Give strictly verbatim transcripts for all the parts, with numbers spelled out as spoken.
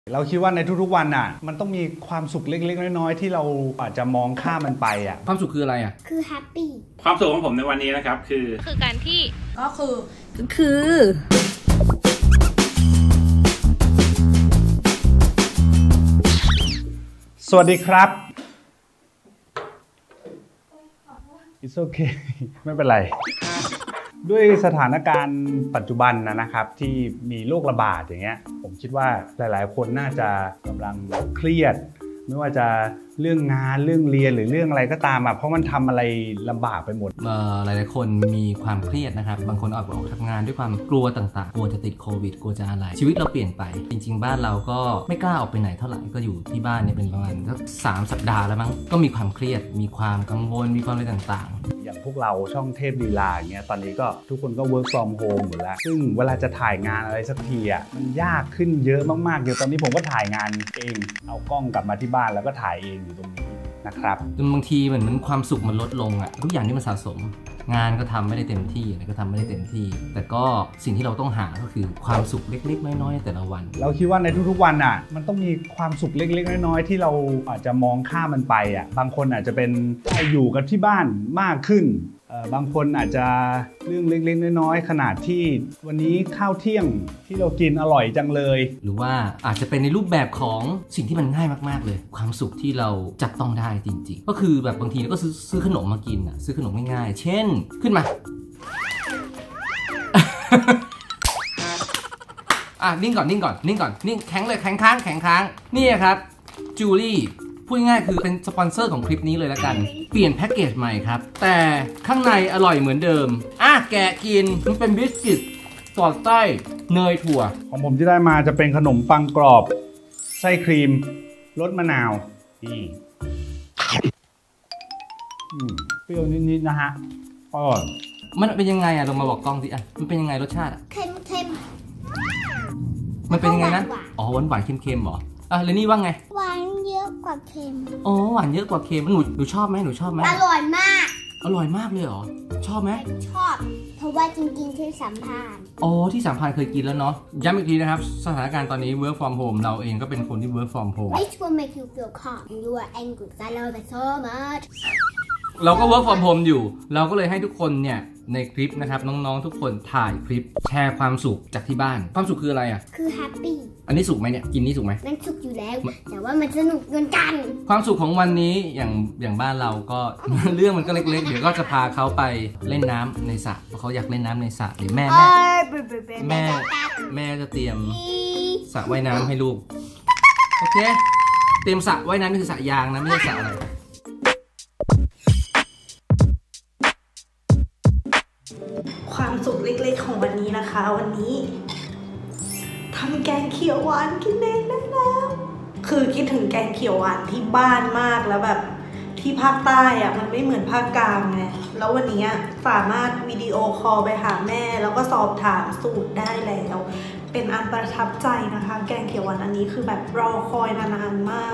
เราคิดว่าในทุกๆวันอ่ะมันต้องมีความสุขเล็กๆน้อยๆที่เราอาจจะมองข้ามมันไปอ่ะความสุขคืออะไรอ่ะคือแฮปปี้ความสุขของผมในวันนี้นะครับคือคือการที่ก็คือคือสวัสดีครับ It's okay ไม่เป็นไรด้วยสถานการณ์ปัจจุบันนะครับที่มีโรคระบาดอย่างเงี้ยผมคิดว่าหลายๆคนน่าจะกำลังเครียดไม่ว่าจะเรื่องงานเรื่องเรียนหรือเรื่องอะไรก็ตามอ่ะเพราะมันทำอะไรลำบากไปหมดหลายๆคนมีความเครียดนะครับบางคนออกออกทำงานด้วยความกลัวต่างๆกลัวจะติดโควิดกลัวจะอะไรชีวิตเราเปลี่ยนไปจริงๆบ้านเราก็ไม่กล้าออกไปไหนเท่าไหร่ก็อยู่ที่บ้านเนี่ยเป็นประมาณสักสามสัปดาห์แล้วมั้งก็มีความเครียดมีความกังวลมีความอะไรต่างๆอย่างพวกเราช่องเทพลีลาอย่างเงี้ยตอนนี้ก็ทุกคนก็ work from home หมดแล้วซึ่งเวลาจะถ่ายงานอะไรสักทีอ่ะมันยากขึ้นเยอะมากๆเดี๋ยวตอนนี้ผมก็ถ่ายงานเองเอากล้องกลับมาที่บ้านแล้วก็ถ่ายเองอยู่ตรงนี้นะครับจนบางทีเหมือนมันความสุขมันลดลงอะทุกอย่างที่มันสะสมงานก็ทำไม่ได้เต็มที่อะไรก็ทำไม่ได้เต็มที่แต่ก็สิ่งที่เราต้องหาก็คือความสุขเล็กๆน้อยๆแต่ละวันเราคิดว่าในทุกๆวันอ่ะมันต้องมีความสุขเล็กๆน้อยๆที่เราอาจจะมองข้ามมันไปอ่ะบางคนอาจจะเป็นอยู่กับที่บ้านมากขึ้นบางคนอาจจะเรื่องเล็กๆน้อยๆขนาดที่วันนี้ข้าวเที่ยงที่เรากินอร่อยจังเลยหรือว่าอาจจะเป็นในรูปแบบของสิ่งที่มันง่ายมากๆเลยความสุขที่เราจับต้องได้จริงๆก็คือแบบบางทีเราก็ซื้อซื้อขนมมากินอ่ะซื้อขนมง่ายๆเช่นขึ้นมา อ่ะนิ่งก่อนนิ่งก่อนนิ่งก่อนนิ่งแข็งเลยแข็งค้างแข็งค้างนี่ครับจูลี่พูดง่ายคือเป็นสปอนเซอร์ของคลิปนี้เลยละกันเปลี่ยนแพ็กเกจใหม่ครับแต่ข้างในอร่อยเหมือนเดิมอ่ะแกะกินมันเป็นบิสกิตสอดไส้เนยถั่วของผมที่ได้มาจะเป็นขนมปังกรอบไส้ครีมรสมะนาวนี่เปรี้ยวนิดๆนะฮะอร่อยมันเป็นยังไงอะลองมาบอกกล้องสิอะมันเป็นยังไงรสชาติเค็มเค็มมันเป็นยังไงนะอ๋อหวานหวานเค็มๆหรออ่ะเรนนี่ว่าไงหวานเยอะกว่าเค็มอ๋อหวานเยอะกว่าเค็มหนูหนูชอบไหมหนูชอบไหมอร่อยมากอร่อยมากเลยเหรอชอบไหมชอบเพราะว่าจริงๆที่สัมพันธ์อ๋อที่สัมพันธ์เคยกินแล้วเนาะย้ำอีกทีนะครับสถานการณ์ตอนนี้ work from home เราเองก็เป็นคนที่ work from home This will make you feel calm you are angry I love it so much เราก็ work from home อยู่เราก็เลยให้ทุกคนเนี่ยในคลิปนะครับน้องๆทุกคนถ่ายคลิปแชร์ความสุขจากที่บ้านความสุขคืออะไรอ่ะคือแฮปปี้อันนี้สุขไหมเนี่ยกินนี่สุขไหมมันสุขอยู่แล้วแต่ว่ามันสนุกเกินกันความสุขของวันนี้อย่างอย่างบ้านเราก็ เรื่องมันก็เล็กๆเดี๋ยวก็จะพาเขาไปเล่นน้ำในสระเพราะเขาอยากเล่นน้ำในสระหรือแม่แม่แม่แม่จะเตรียมสระว่ายน้ำให้ลูกโอเคเตรียมสระว่ายน้ำนี่คือสระยางนะไม่ใช่สระอะไรความสุขเล็กๆของวันนี้นะคะวันนี้ทำแกงเขียวหวานกินเองได้แล้วคือคิดถึงแกงเขียวหวานที่บ้านมากแล้วแบบที่ภาคใต้อะมันไม่เหมือนภาคกลางไงแล้ววันนี้สามารถวิดีโอคอลไปหาแม่แล้วก็สอบถามสูตรได้แล้วเป็นอันประทับใจนะคะแกงเขียวหวานอันนี้คือแบบรอคอยมานานมาก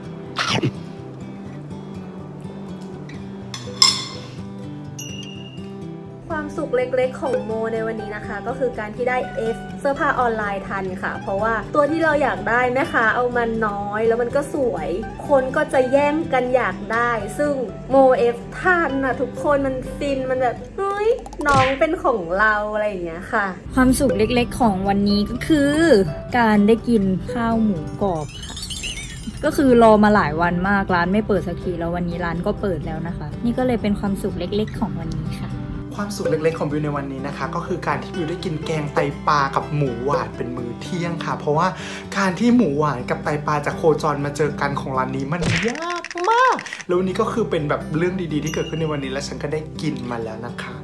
ความสุขเล็กๆของโมในวันนี้นะคะก็คือการที่ได้ F เสื้อผ้าออนไลน์ทันค่ะเพราะว่าตัวที่เราอยากได้แม่ค้าเอามันน้อยแล้วมันก็สวยคนก็จะแย่งกันอยากได้ซึ่งโม F ทันนะทุกคนมันฟินมันแบบเฮ้ยน้องเป็นของเราอะไรอย่างเงี้ยค่ะความสุขเล็กๆของวันนี้ก็คือการได้กินข้าวหมูกรอบค่ะก็คือรอมาหลายวันมากร้านไม่เปิดสักทีแล้ววันนี้ร้านก็เปิดแล้วนะคะนี่ก็เลยเป็นความสุขเล็กๆของวันนี้ค่ะความสุขเล็กๆของบิวในวันนี้นะคะก็คือการที่บิวได้กินแกงไตปลากับหมูหวานเป็นมื้อเที่ยงค่ะเพราะว่าการที่หมูหวานกับไตปลาจะโคจรมาเจอกันของร้านนี้มันยากมากแล้ววันนี้ก็คือเป็นแบบเรื่องดีๆที่เกิดขึ้นในวันนี้และฉันก็ได้กินมาแล้วนะคะ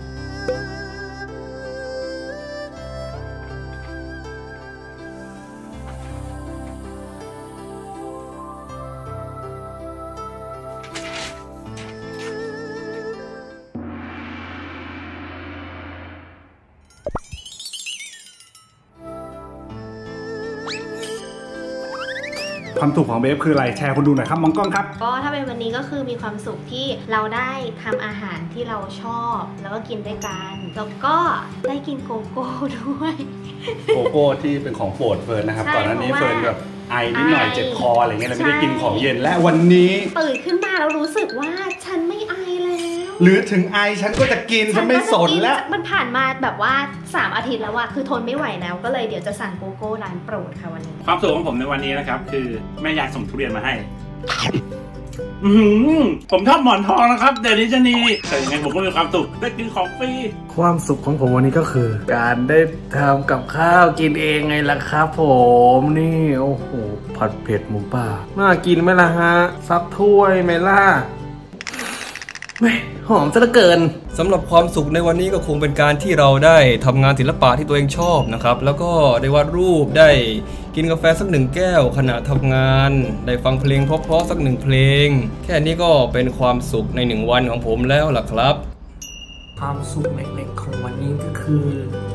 ความสุขของเบฟคืออะไรแชร์คนดูหน่อยครับมองกล้องครับก็ถ้าเป็นวันนี้ก็คือมีความสุขที่เราได้ทำอาหารที่เราชอบแล้วก็กินด้วยกันแล้วก็ได้กินโกโก้ด้วยโกโก้ที่เป็นของโปรดเฟิร์นนะครับก่อนหน้านี้เฟิร์นแบบไอนิดหน่อยเจ็บคออะไรเงี้ยเราไม่ได้กินของเย็นและวันนี้ตื่นขึ้นมาแล้วรู้สึกว่าฉันไม่ไอแล้วหรือถึงไอฉันก็จะกินฉันไม่สนแล้วมันผ่านมาแบบว่าสามอาทิตย์แล้วอะคือทนไม่ไหวแล้วก็เลยเดี๋ยวจะสั่งโกโก้ร้านโปรดค่ะวันนี้ความสุขของผมในวันนี้นะครับคือแม่ยายส่งทุเรียนมาให้อืมผมชอบหมอนทองนะครับเดลิชนีแต่ยังไงผมก็มีความสุขได้กินของฟรีความสุขของผมวันนี้ก็คือการได้ทำกับข้าวกินเองไงล่ะครับผมนี่โอ้โหผัดเผ็ดหมูป่าน่ากินไหมล่ะฮะสักถ้วยไหมล่ะไม่หอมซะเหลือเกินสำหรับความสุขในวันนี้ก็คงเป็นการที่เราได้ทำงานศิลปะที่ตัวเองชอบนะครับแล้วก็ได้วาดรูปได้กินกาแฟสักหนึ่งแก้วขณะทำงานได้ฟังเพลงเพราะๆสักหนึ่งเพลงแค่นี้ก็เป็นความสุขในหนึ่งวันของผมแล้วล่ะครับความสุขเล็กๆของวันนี้ก็คือ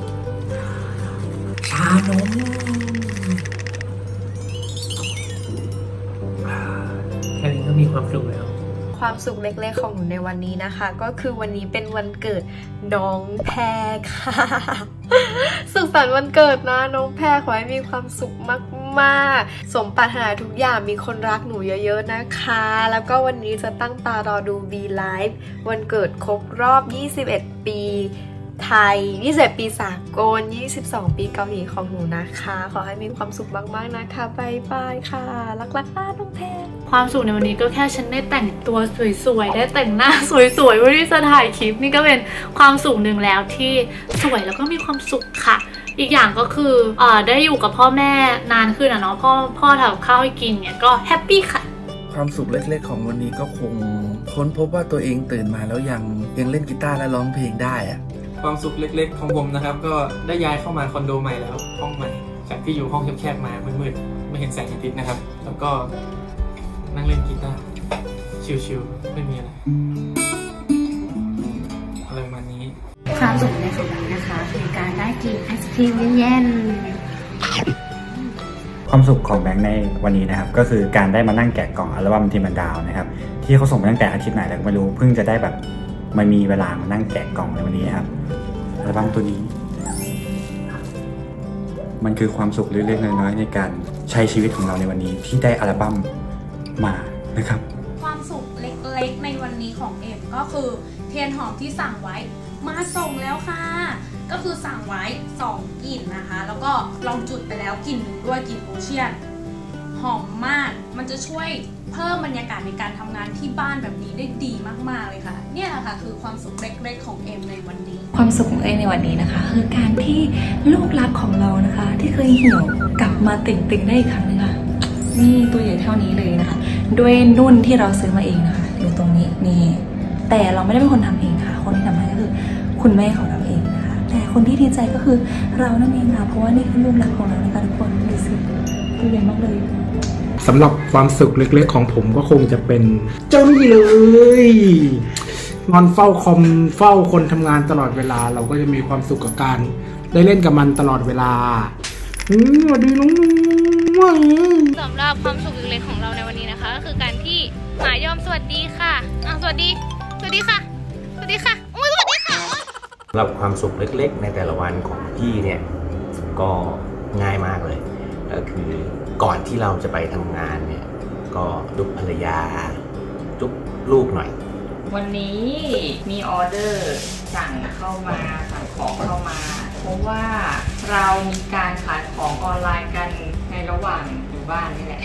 ชานมแค่นี้ก็มีความสุขแล้วความสุขเล็กๆของหนูในวันนี้นะคะก็คือวันนี้เป็นวันเกิดน้องแพรค่ะสุขสันต์วันเกิดนะน้องแพรขอให้มีความสุขมากๆสมปรารถนาทุกอย่างมีคนรักหนูเยอะๆนะคะแล้วก็วันนี้จะตั้งตารอดู B Live วันเกิดครบรอบยี่สิบเอ็ดปีไทยยี่สิบเอ็ดปีสากลยี่สิบสองปีเกาหลีของหนูนะคะขอให้มีความสุขมากๆนะคะบายบายค่ะรักๆป้าน้องแพรความสุขในวันนี้ก็แค่ฉันได้แต่งตัวสวยๆได้แต่งหน้าสวยๆเพื่อที่จะถ่ายคลิปนี่ก็เป็นความสุขหนึ่งแล้วที่สวยแล้วก็มีความสุขค่ะอีกอย่างก็คือเอ่อได้อยู่กับพ่อแม่นานขึ้นอ่ะเนาะพ่อพ่อทำข้าวให้กินเนี่ยก็แฮปปี้ค่ะความสุขเล็กๆของวันนี้ก็คงค้นพบว่าตัวเองตื่นมาแล้วยังยังเล่นกีตาร์และร้องเพลงได้อะความสุขเล็กๆของผมนะครับก็ได้ย้ายเข้ามาคอนโดใหม่แล้วห้องใหม่จากที่อยู่ห้องแคบๆมามืดๆไม่เห็นแสงอาทิตย์นะครับแล้วก็นั่งเล่นกีตาร์ชิลๆไม่มีอะไรอะไรประมาณนี้ความสุขในของวันนี้นะคะคือการได้กินไอศครีมเย็นๆความสุขของแบงค์ในวันนี้นะครับก็คือการได้มานั่งแกะกล่องอัลบั้มทีมดาวนะครับที่เขาส่งมาตั้งแต่อาทิตย์ไหนแล้วไม่รู้เพิ่งจะได้แบบมันมีเวลามานั่งแกะกล่องในวันนี้ครับอัลบั้มตัวนี้มันคือความสุขเล็กๆน้อยๆในการใช้ชีวิตของเราในวันนี้ที่ได้อัลบั้มมานะครับความสุขเล็กๆในวันนี้ของเอ็มก็คือเทียนหอมที่สั่งไว้มาส่งแล้วค่ะก็คือสั่งไว้สองกลิ่นนะคะแล้วก็ลองจุดไปแล้วกลิ่นหนึ่งด้วยกลิ่นโอเชียนหอมมากมันจะช่วยเพิ่มบรรยากาศในการทำงานที่บ้านแบบนี้ได้ดีมากๆเลยค่ะเนี่ยแหละค่ะคือความสุขเล็กๆของเอ็มในวันนี้ความสุขของเอ็มในวันนี้นะคะคือการที่ลูกรักของเรานะคะที่เคยเหี่ยวกลับมาติ่งๆได้อีกครั้งนึงค่ะนี่ตัวใหญ่เท่านี้เลยนะคะด้วยนุ่นที่เราซื้อมาเองนะคะอยู่ตรงนี้นี่แต่เราไม่ได้เป็นคนทำเองค่ะคนที่ทำให้ก็คือคุณแม่ของเราเองนะคะแต่คนที่ดีใจก็คือเรานั่นเองค่ะเพราะว่านี่คือลูกรักของเรานะคะทุกคนดูสิตัวใหญ่มากเลยสำหรับความสุขเล็กๆของผมก็คงจะเป็นเจ้านี่เลยนอนเฝ้าคอมเฝ้าคนทำงานตลอดเวลาเราก็จะมีความสุขกับการได้เล่นกับมันตลอดเวลาสวัสดีน้องสำหรับความสุขเล็กๆของเราในวันนี้นะคะก็คือการที่หมายอมสวัสดีค่ะอ่ะสวัสดีสวัสดีค่ะสวัสดีค่ะโอ้ยสวัสดีค่ะสำหรับความสุขเล็กๆในแต่ละวันของพี่เนี่ยก็ง่ายมากเลยก็คือก่อนที่เราจะไปทำงานเนี่ยก็จุ๊บภรรยาจุ๊บลูกหน่อยวันนี้มีออเดอร์สั่งเข้ามาสั่งของเข้ามาเพราะว่าเรามีการขายของออนไลน์กันในระหว่างอยู่บ้านนี่แหละ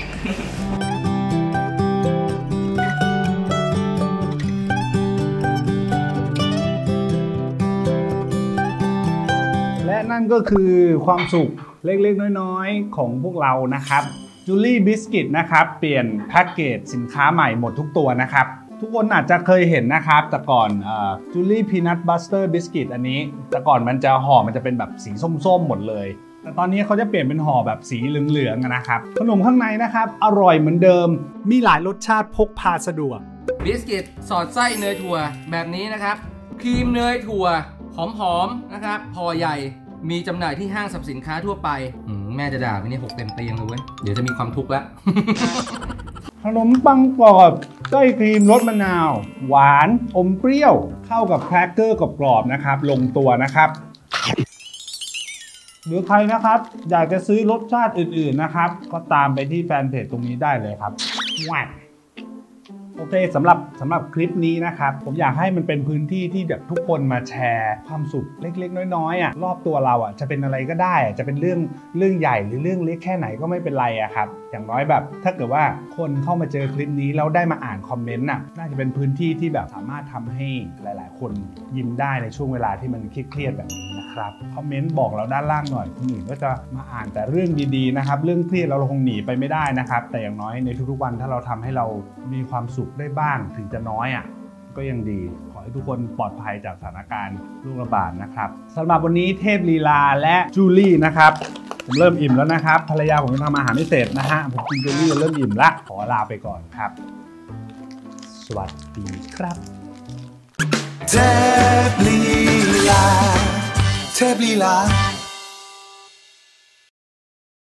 และนั่นก็คือความสุขเล็กๆน้อยๆของพวกเรานะครับจูลี่บิสกิตนะครับเปลี่ยนแพ็กเกจสินค้าใหม่หมดทุกตัวนะครับทุกคนอาจจะเคยเห็นนะครับแต่ก่อนจูลี่พีนัทบัสเตอร์บิสกิตอันนี้แต่ก่อนมันจะห่อมันจะเป็นแบบสีส้มๆหมดเลยแต่ตอนนี้เขาจะเปลี่ยนเป็นห่อแบบสีเหลืองๆนะครับขนมข้างในนะครับอร่อยเหมือนเดิมมีหลายรสชาติพกพาสะดวกบิสกิตสอดไส้เนยถั่วแบบนี้นะครับครีมเนยถั่วหอมๆนะครับห่อใหญ่มีจำหน่ายที่ห้างสรรพสินค้าทั่วไปแม่จะด่าไปนี่หกเต็มเตียงเลยเว้ยเดี๋ยวจะมีความทุกข์แล้วขนมปังกรอบไส้ครีมรสมะนาวหวานอมเปรี้ยวเข้ากับแครกเกอร์กรอบๆนะครับลงตัวนะครับหรือใครนะครับอยากจะซื้อรสชาติอื่นๆนะครับก็ตามไปที่แฟนเพจตรงนี้ได้เลยครับว้าวโอเคสำหรับสำหรับคลิปนี้นะครับผมอยากให้มันเป็นพื้นที่ที่แบบทุกคนมาแชร์ความสุขเล็กๆน้อยๆอ่ะรอบตัวเราอ่ะจะเป็นอะไรก็ได้จะเป็นเรื่องเรื่องใหญ่หรือเรื่องเล็กแค่ไหนก็ไม่เป็นไรอ่ะครับอย่างน้อยแบบถ้าเกิดว่าคนเข้ามาเจอคลิปนี้แล้วได้มาอ่านคอมเมนต์น่ะน่าจะเป็นพื้นที่ที่แบบสามารถทำให้หลายๆคนยิ้มได้ในช่วงเวลาที่มันเครียดๆแบบนี้นะครับคอมเมนต์บอกเราด้านล่างหน่อยคนอื่นก็จะมาอ่านแต่เรื่องดีๆนะครับเรื่องเครียดเราคงหนีไปไม่ได้นะครับแต่อย่างน้อยในทุกๆวันถ้าเราทำให้เรามีความสุขได้บ้างถึงจะน้อยอ่ะก็ยังดีขอให้ทุกคนปลอดภัยจากสถานการณ์โรคระบาดนะครับสำหรับวันนี้เทพลีลาและจูลี่นะครับผมเริ่มอิ่มแล้วนะครับภรรยาผมยังทำอาหารไม่เสร็จนะฮะผมกินจูลี่เริ่มอิ่มละขอลาไปก่อนครับสวัสดีครับเทพลีลาเทพลีลา